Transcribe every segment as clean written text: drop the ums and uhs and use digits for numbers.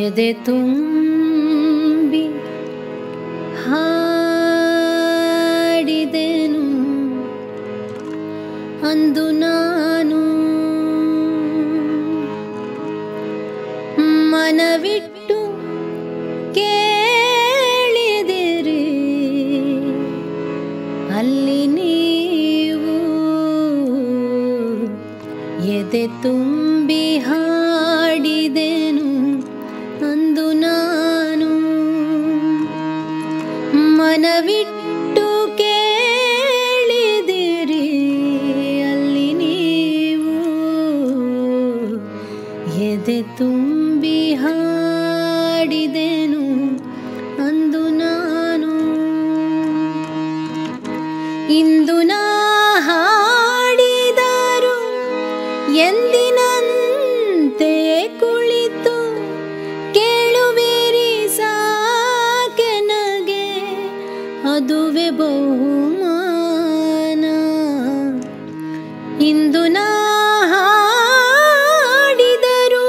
ಎದೆ ತುಂಬಿ ಹಾಡಿದೆನು ಅಂದು ನಾನು ಮನವಿಟ್ಟು ಕೇಳಿದಿರಿ ಅಲ್ಲಿ ನೀವು ಎದೆ ತುಂಬಿ ಹಾಡಿದೆನು ಅಂದು ನಾನು ಮನವಿಟ್ಟು ಕೇಳಿದಿರಿ ಅಲ್ಲಿ ನೀವು ಎದೆ ತುಂಬಿ ಹಾಡಿದೆನು ಅಂದು ನಾನು ಇಂದು ನಾ ಹಾಡಿದರು ಎಂದಿನಂತೆ ಕುಳಿತು ಕೇಳುವಿರಿ ಸಾಕೆ ನಗೆ ಅದುವೆ ಬಹುಮಾನ ಇಂದು ನಾ ಹಾಡಿದರು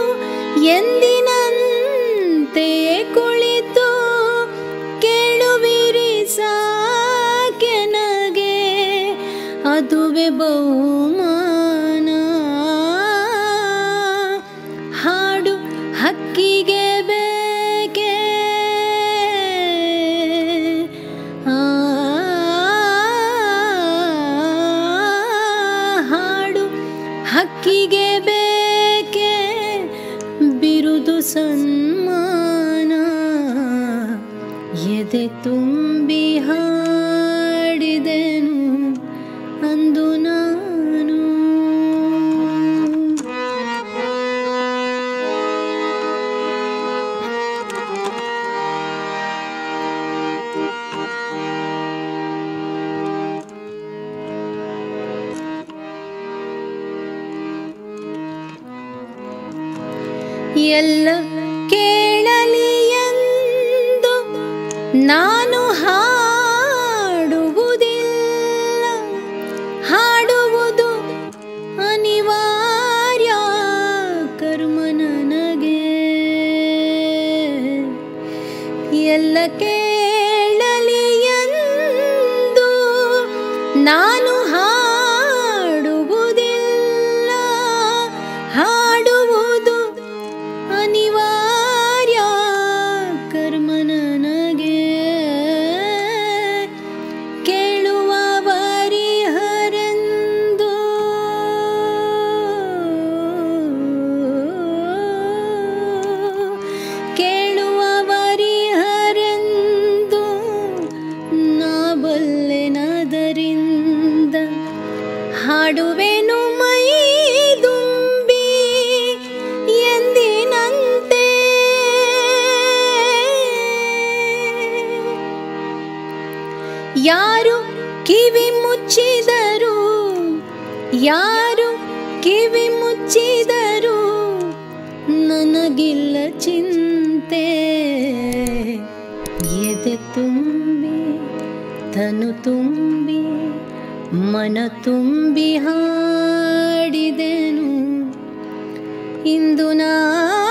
ಎಂದಿನಂತೆ ಕುಳಿತು ಕೇಳುವಿರಿ ಸಾಕೆ ನಗೆ ಅದುವೆ ಬಹುಮಾನ ಹಾಡು ಹಕ್ಕಿಗೆ ಬೇಕೆ ಹಾಡು ಹಕ್ಕಿಗೆ ಬೇಕೆ ಬಿರುದು ಸನ್ಮಾನ ಎದೆ ತುಂಬಿ ಹಾಡಿದೆನು ಅಂದು ನಾನು ಎಲ್ಲ ಕೇಳಲಿ ಎಂದು ನಾನು ಹಾಡುವುದಿಲ್ಲ ಹಾಡುವುದು ಅನಿವಾರ್ಯ ಕರ್ಮ ನನಗೆ ಎಲ್ಲ ಕೇಳಲಿ ಎಂದು ನಾನು ಹಾಡುವುದಿಲ್ಲ ಹಾಡುವುದು ಅನಿವಾರ್ಯ ಕರ್ಮ ನನಗೆ ಕೇಳುವವರಿಹರೆಂದು ಕೇಳುವವರಿಹರೆಂದು ನಾ ಬಲ್ಲೆನದರಿಂದ ಹಾಡುವೆನು ಮೈ ತುಂಬಿ ಎಂದಿನಂತೆ ಯಾರು ಕಿವಿ ಮುಚ್ಚಿದರು ಯಾರು ಕಿವಿ ಮುಚ್ಚಿದರು ನನಗಿಲ್ಲ ಚಿಂತೆ ಎದೆ ತುಂಬಿ ತನು ತುಂಬಿ ಮನ ತುಂಬಿ ಹಾಡಿದೆನು ಇಂದು ನಾ